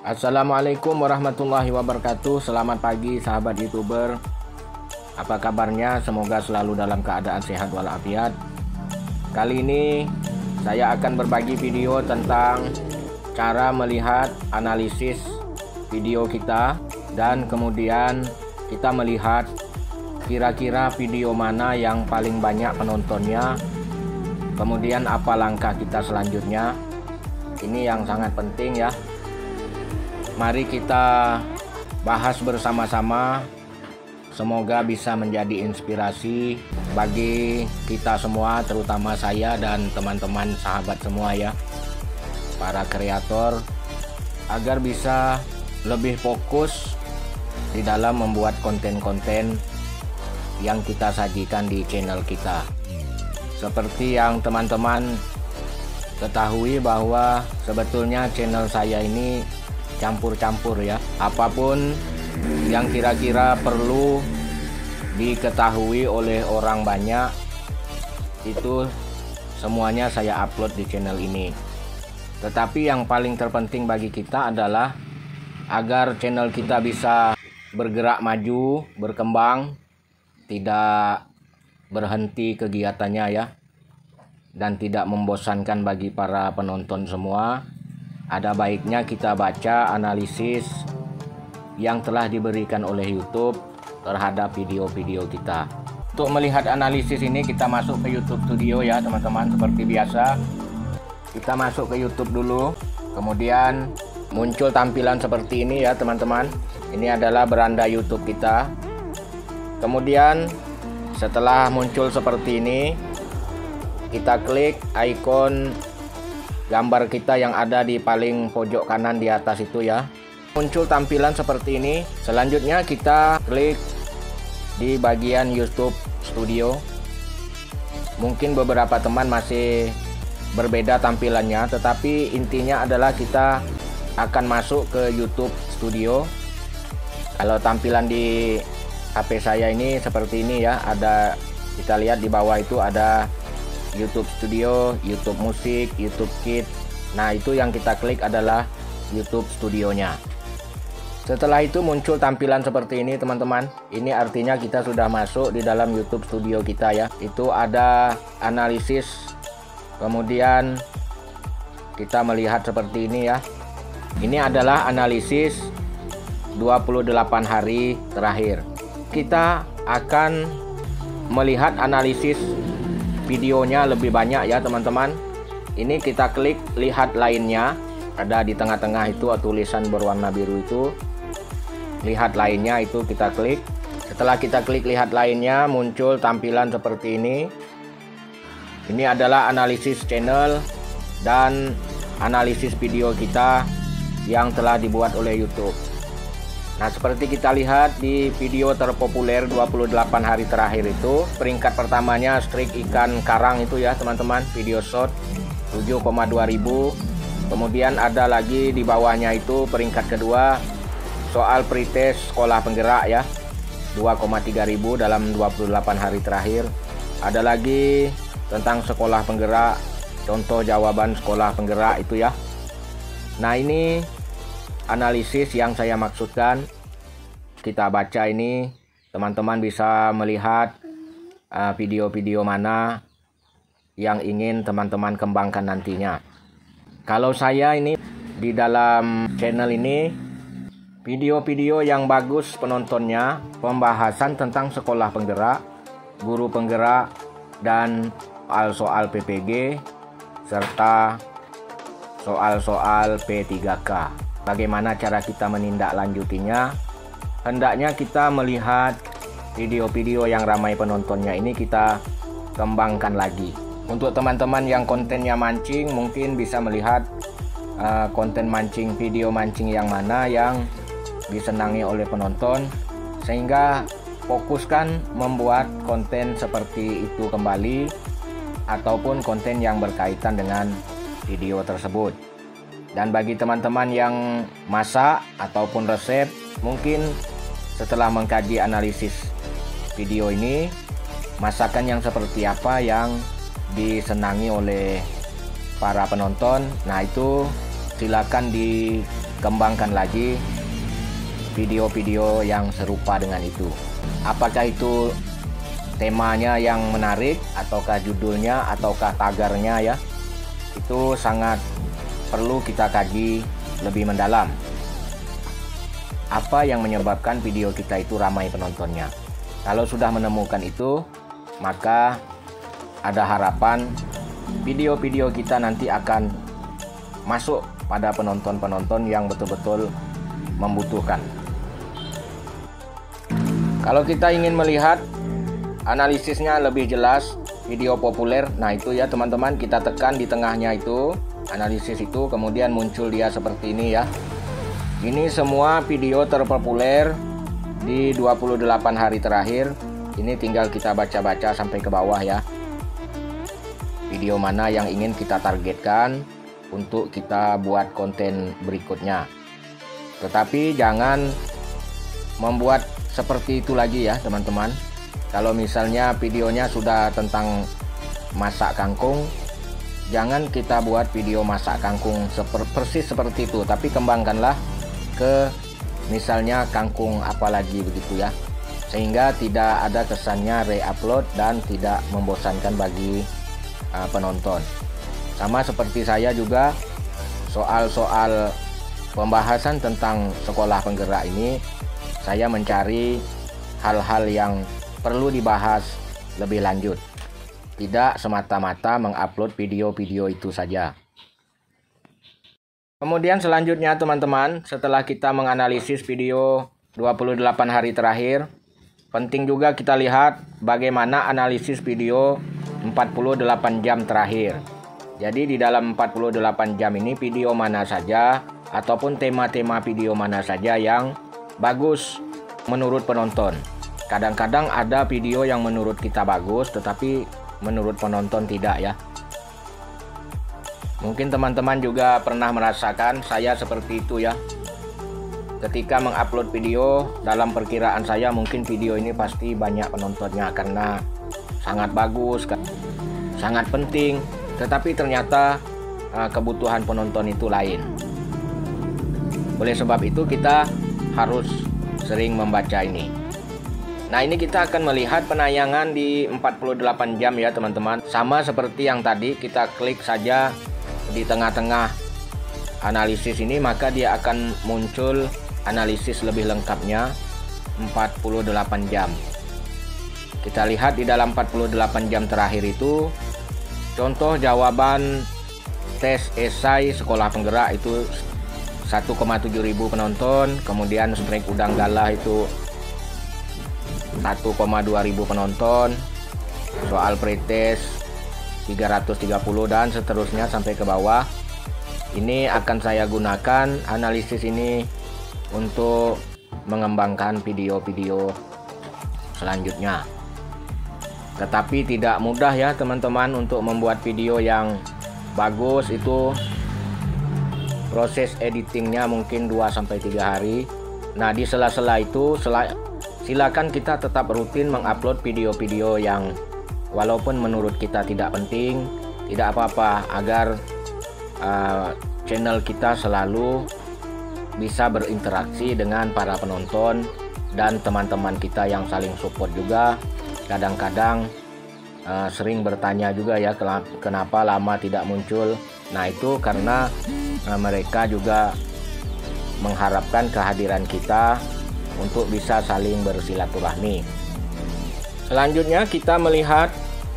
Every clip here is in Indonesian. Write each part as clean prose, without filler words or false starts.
Assalamualaikum warahmatullahi wabarakatuh. Selamat pagi sahabat YouTuber. Apa kabarnya? Semoga selalu dalam keadaan sehat walafiat. Kali ini saya akan berbagi video tentang cara melihat analisis video kita, dan kemudian kita melihat kira-kira video mana yang paling banyak penontonnya, kemudian apa langkah kita selanjutnya. Ini yang sangat penting ya. Mari kita bahas bersama-sama. Semoga bisa menjadi inspirasi bagi kita semua, terutama saya dan teman-teman sahabat semua ya, para kreator, agar bisa lebih fokus di dalam membuat konten-konten yang kita sajikan di channel kita. Seperti yang teman-teman ketahui bahwa sebetulnya channel saya ini campur-campur ya. Apapun yang kira-kira perlu diketahui oleh orang banyak, itu semuanya saya upload di channel ini. Tetapi yang paling terpenting bagi kita adalah agar channel kita bisa bergerak maju, berkembang, tidak berhenti kegiatannya ya, dan tidak membosankan bagi para penonton semua. Ada baiknya kita baca analisis yang telah diberikan oleh YouTube terhadap video-video kita. Untuk melihat analisis ini kita masuk ke YouTube Studio ya teman-teman. Seperti biasa kita masuk ke YouTube dulu, kemudian muncul tampilan seperti ini ya teman-teman. Ini adalah beranda YouTube kita. Kemudian setelah muncul seperti ini, kita klik ikon gambar kita yang ada di paling pojok kanan di atas itu ya. Muncul tampilan seperti ini. Selanjutnya kita klik di bagian YouTube Studio. Mungkin beberapa teman masih berbeda tampilannya, tetapi intinya adalah kita akan masuk ke YouTube Studio. Kalau tampilan di HP saya ini seperti ini ya. Ada, kita lihat di bawah itu ada YouTube Studio, YouTube Musik, YouTube Kids. Nah, itu yang kita klik adalah YouTube Studionya. Setelah itu muncul tampilan seperti ini teman-teman. Ini artinya kita sudah masuk di dalam YouTube Studio kita ya. Itu ada analisis. Kemudian kita melihat seperti ini ya. Ini adalah analisis 28 hari terakhir. Kita akan melihat analisis videonya lebih banyak ya teman-teman. Ini kita klik lihat lainnya. Ada di tengah-tengah itu tulisan berwarna biru itu, lihat lainnya, itu kita klik. Setelah kita klik lihat lainnya, muncul tampilan seperti ini. Ini adalah analisis channel dan analisis video kita yang telah dibuat oleh YouTube. Nah, seperti kita lihat di video terpopuler 28 hari terakhir itu, peringkat pertamanya strik ikan karang itu ya teman-teman, video short 7,2 ribu. Kemudian ada lagi di bawahnya itu peringkat kedua soal pretest sekolah penggerak ya, 2,3 ribu dalam 28 hari terakhir. Ada lagi tentang sekolah penggerak, contoh jawaban sekolah penggerak itu ya. Nah, ini analisis yang saya maksudkan. Kita baca ini, teman-teman bisa melihat video-video mana yang ingin teman-teman kembangkan nantinya. Kalau saya ini di dalam channel ini, video-video yang bagus penontonnya, pembahasan tentang sekolah penggerak, guru penggerak, dan soal-soal PPG, serta soal-soal P3K. Bagaimana cara kita menindaklanjutinya? Hendaknya kita melihat video-video yang ramai penontonnya ini kita kembangkan lagi. Untuk teman-teman yang kontennya mancing, mungkin bisa melihat konten mancing, video mancing yang mana yang disenangi oleh penonton, sehingga fokuskan membuat konten seperti itu kembali, ataupun konten yang berkaitan dengan video tersebut. Dan bagi teman-teman yang masak ataupun resep, mungkin setelah mengkaji analisis video ini, masakan yang seperti apa yang disenangi oleh para penonton, nah itu silakan kembangkan lagi video-video yang serupa dengan itu. Apakah itu temanya yang menarik, ataukah judulnya, ataukah tagarnya ya, itu sangat perlu kita kaji lebih mendalam. Apa yang menyebabkan video kita itu ramai penontonnya? Kalau sudah menemukan itu, maka ada harapan video-video kita nanti akan masuk pada penonton-penonton yang betul-betul membutuhkan. Kalau kita ingin melihat analisisnya lebih jelas, video populer, nah itu ya teman-teman, kita tekan di tengahnya itu, analisis itu, kemudian muncul dia seperti ini ya. Ini semua video terpopuler di 28 hari terakhir. Ini tinggal kita baca-baca sampai ke bawah ya. Video mana yang ingin kita targetkan untuk kita buat konten berikutnya. Tetapi jangan membuat seperti itu lagi ya teman-teman. Kalau misalnya videonya sudah tentang masak kangkung, jangan kita buat video masak kangkung persis seperti itu, tapi kembangkanlah ke misalnya kangkung apalagi begitu ya, sehingga tidak ada kesannya re-upload dan tidak membosankan bagi penonton. Sama seperti saya juga, soal-soal pembahasan tentang sekolah penggerak ini, saya mencari hal-hal yang perlu dibahas lebih lanjut, tidak semata-mata mengupload video-video itu saja. Kemudian selanjutnya teman-teman, setelah kita menganalisis video 28 hari terakhir, penting juga kita lihat bagaimana analisis video 48 jam terakhir. Jadi di dalam 48 jam ini video mana saja ataupun tema-tema video mana saja yang bagus menurut penonton. Kadang-kadang ada video yang menurut kita bagus tetapi menurut penonton tidak ya. Mungkin teman-teman juga pernah merasakan saya seperti itu ya. Ketika mengupload video, dalam perkiraan saya mungkin video ini pasti banyak penontonnya karena sangat bagus, sangat penting. Tetapi ternyata kebutuhan penonton itu lain. Oleh sebab itu kita harus sering membaca ini. Nah, ini kita akan melihat penayangan di 48 jam ya teman-teman. Sama seperti yang tadi, kita klik saja di tengah-tengah analisis ini, maka dia akan muncul analisis lebih lengkapnya 48 jam. Kita lihat di dalam 48 jam terakhir itu, contoh jawaban tes esai sekolah penggerak itu 1,7 ribu penonton, kemudian strike udang galah itu 1,2 ribu penonton, soal pretest 330 dan seterusnya sampai ke bawah. Ini akan saya gunakan analisis ini untuk mengembangkan video-video selanjutnya. Tetapi tidak mudah ya teman-teman untuk membuat video yang bagus. Itu proses editingnya mungkin 2-3 hari. Nah, di sela-sela itu silakan kita tetap rutin mengupload video-video yang walaupun menurut kita tidak penting, tidak apa-apa, agar channel kita selalu bisa berinteraksi dengan para penonton dan teman-teman kita yang saling support juga. Kadang-kadang sering bertanya juga ya, kenapa lama tidak muncul. Nah, itu karena mereka juga mengharapkan kehadiran kita untuk bisa saling bersilaturahmi. Selanjutnya kita melihat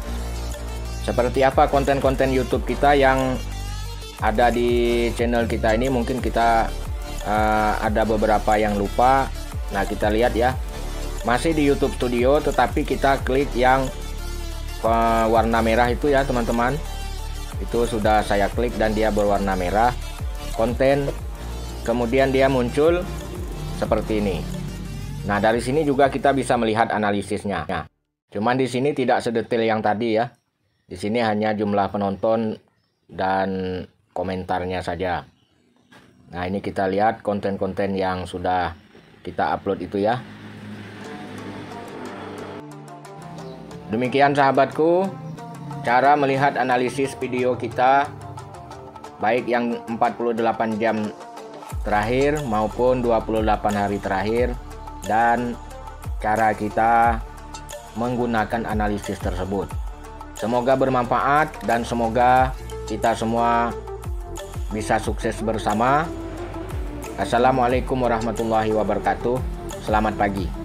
seperti apa konten-konten YouTube kita yang ada di channel kita ini. Mungkin kita ada beberapa yang lupa. Nah, kita lihat ya, masih di YouTube Studio, tetapi kita klik yang warna merah itu ya teman-teman. Itu sudah saya klik dan dia berwarna merah, konten. Kemudian dia muncul seperti ini. Nah, dari sini juga kita bisa melihat analisisnya. Nah, cuman di sini tidak sedetail yang tadi ya. Di sini hanya jumlah penonton dan komentarnya saja. Nah, ini kita lihat konten-konten yang sudah kita upload itu ya. Demikian sahabatku, cara melihat analisis video kita, baik yang 48 jam terakhir maupun 28 hari terakhir dan cara kita menggunakan analisis tersebut. Semoga bermanfaat dan semoga kita semua bisa sukses bersama. Assalamualaikum warahmatullahi wabarakatuh. Selamat pagi.